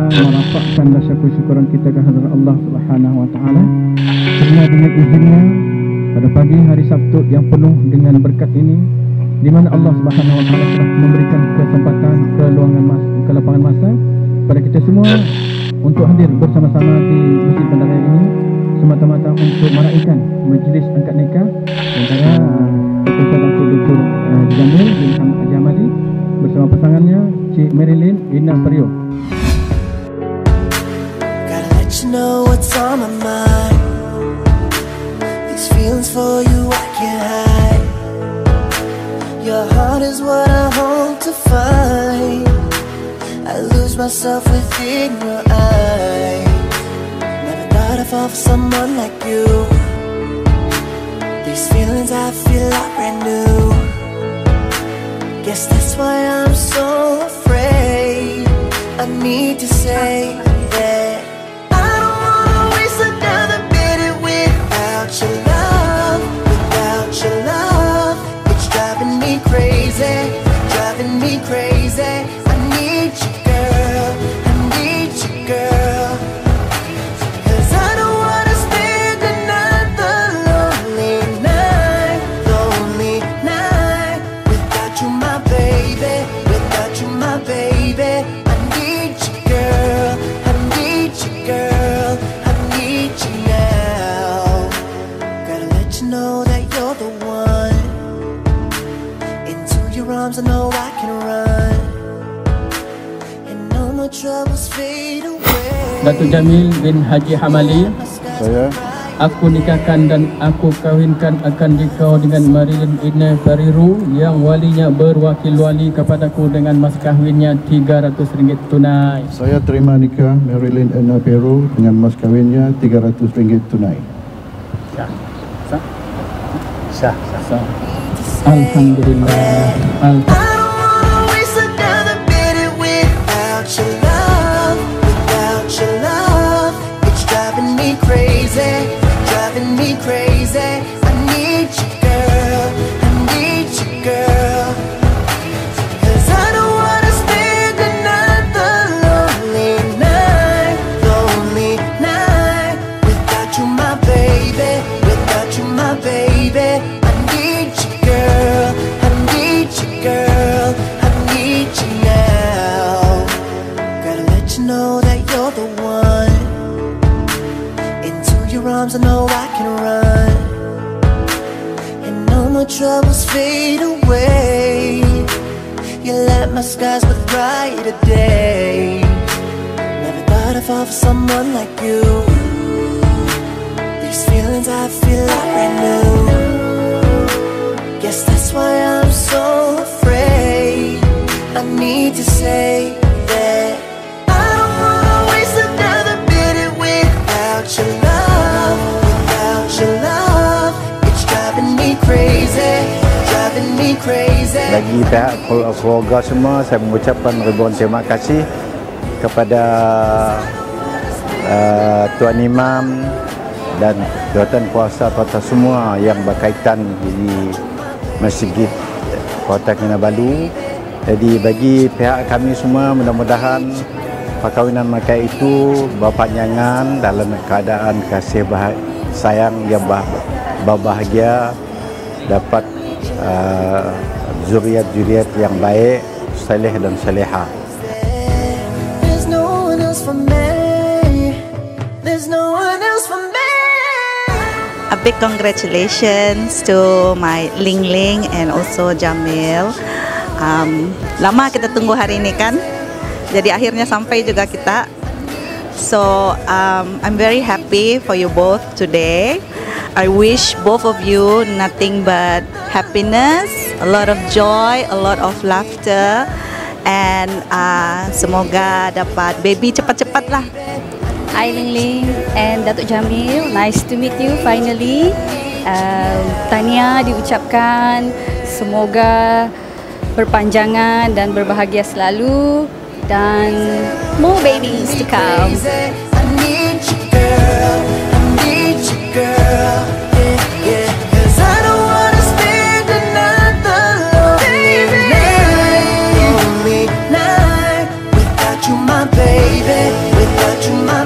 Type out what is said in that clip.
merapatkan rasa kesyukuran kita ke hadirat Allah Subhanahu Wa Taala. Kerana dengan izinnya pada pagi hari Sabtu yang penuh dengan berkat ini, di mana Allah Subhanahu Wa Taala telah memberikan kesempatan, kelapangan masa pada kita semua untuk hadir bersama-sama di Masjid Bandaraya ini, semata-mata untuk meraihkan majlis akad nikah antara Dr. Dr. Jamil bin Haji Hamadi bersama pasangannya Cik Marilyn Ina Perio. Gotta let you know what's on my mind. These feelings for you I can't hide. Your heart is what I hope to find. I lose myself within your eyes. Never thought I'd fall for someone like you. These feelings I feel are brand new. Guess that's why I'm so afraid. I need to say that I don't wanna waste another minute without your love. Without your love, it's driving me crazy, driving me crazy. I need you, girl, I need you, girl. 'Cause I don't wanna spend another lonely night without you, my baby, without you, my baby. I need you, girl, I need you, girl, I need you now. Gotta let you know that you're the one. Into your arms I know I can run, and no more troubles fade away. Datuk Jamil bin Haji Hamali, Saya aku nikahkan dan aku kahwinkan akan dikau dengan Marilyn Ina Periru yang walinya berwakil wali kepadaku dengan mas kahwinnya RM300 tunai. Saya terima nikah Marilyn Ena Peru dengan mas kahwinnya RM300 tunai. Sah. Alhamdulillah. I don't wanna waste another minute without your love, without your love. It's driving me crazy, driving me crazy. I need you, girl, I need you, girl. 'Cause I don't wanna spend another lonely night without you, my baby, without you, my baby. I need you, girl, I need you, girl, I need you now. Gotta let you know that you're the one. Into your arms I know I can run, and no more troubles fade away. You let my skies look brighter day. Never thought I'd fall for someone like you. These feelings I feel are brand new. Guess that's why I'm so afraid. I need to say that I don't wanna waste another minute without your love, without your love. It's driving me crazy, driving me crazy. Bagi pihak keluarga semua, saya mengucapkan ribuan terima kasih kepada Tuan Imam dan jawatan kuasa semua yang berkaitan di Masjid Kota Kinabalu. Jadi bagi pihak kami semua, mudah-mudahan perkahwinan mereka itu berpanjangan dalam keadaan kasih sayang yang berbahagia, dapat zuriat-zuriat yang baik, saleh dan salihah. There's no one else for me. There's no one else for me. A big congratulations to my Ling Ling and also Jamil. Lama kita tunggu hari ini kan, jadi akhirnya sampai juga kita. So I'm very happy for you both today. I wish both of you nothing but happiness, a lot of joy, a lot of laughter, and semoga dapat baby cepat-cepat lah. Hi Ling Ling and Datuk Jamil, nice to meet you finally. Tahniah diucapkan, semoga berpanjangan dan berbahagia selalu, dan more babies to come. I need you, girl, I need you, girl. Yeah. 'Cause I don't wanna spend another lonely night without you, you, my baby. Without you, my